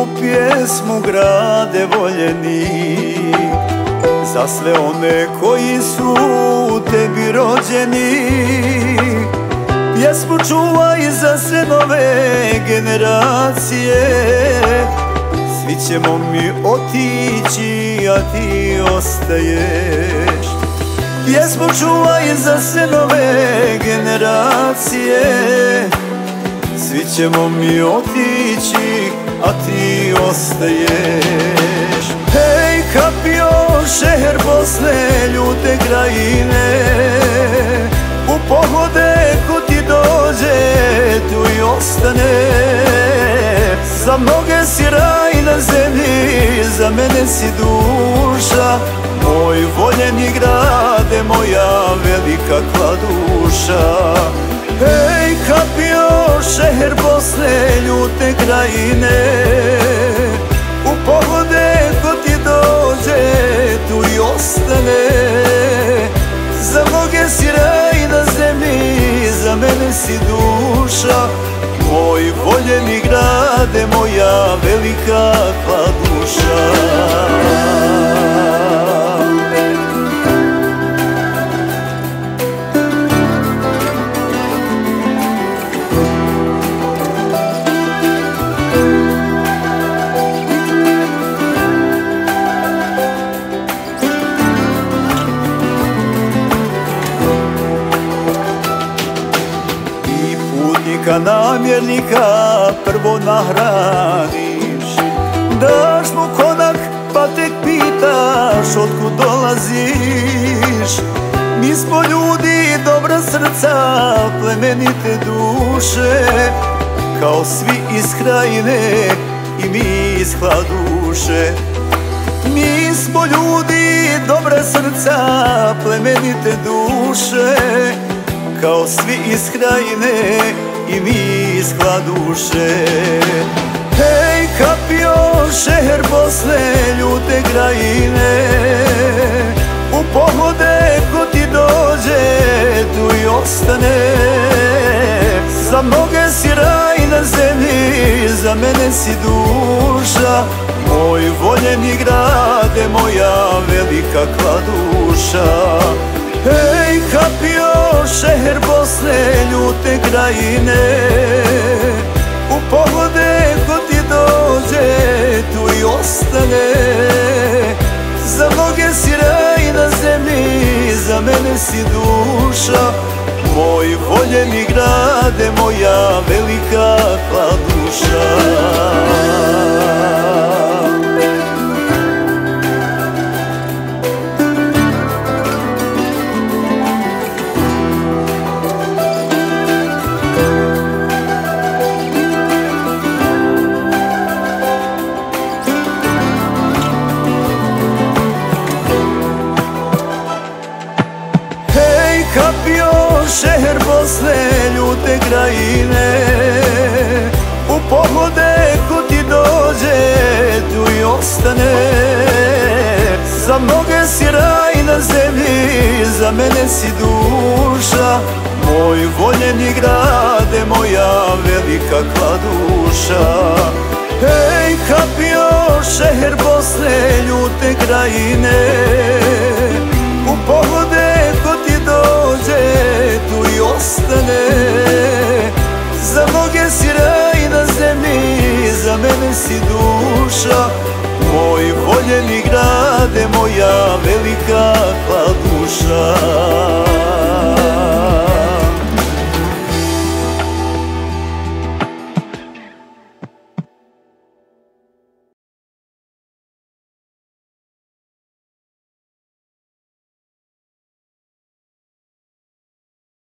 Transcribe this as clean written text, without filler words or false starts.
ovu pjesmu grade voljeni za sve one koji su tebi rođeni. Pjesmu čuvaj za sve nove generacije, svi ćemo mi otići, a ti ostaješ. Pjesmu čuvaj za sve nove generacije, svi ćemo mi otići, a ti ostaješ. Hej Kapio, šeher Bosne, ljute krajine, u pohode ko ti dođe, tu i ostane. Za mnoge si raj na zemlji, za mene si duša, moj voljeni grade, moja velika kladuša. Hej Kapio, šeher Bosne, ljute krajine, u pohode ko ti dođe, tu i ostane. Za mnoge si raj na zemlji, za mene si duša, moj voljeni grade, moja velika kladuša. Namjernika prvo nahraniš, daš mu konak pa tek pitaš otkud dolaziš. Mi smo ljudi dobra srca, plemenite duše, kao svi iz krajine i mi iz Kladuše. Mi smo ljudi dobra srca, plemenite duše, kao svi iz krajine i mi iz Kladuše. Hej Kapio, šeher Bosne, ljute krajine, u pohode ko ti dođe, tu i ostane. Za mnoge si raj na zemlji, za mene si duša, moj voljeni grade, moja velika kladuša. Hej Kapio, šeher Bosne, ljute krajine, u pohode ko ti dođe, tu i ostane. Za mnoge si raj na zemlji, za mene si duša, moj voljeni grade, moja velika kladuša. Kapio, šeher Bosne, ljute krajine, u pohode ko ti dođe, tu i ostane. Za mnoge si raj na zemlji, za mene si duša, moj voljeni grade, moja velika kladuša. Hej Kapio, šeher Bosne, ljute krajine, u pohode ko ti dođe, tu i ostane. Za mnoge si raj na zemlji, za mene si duša, moj voljeni grade, moja velika kladuša.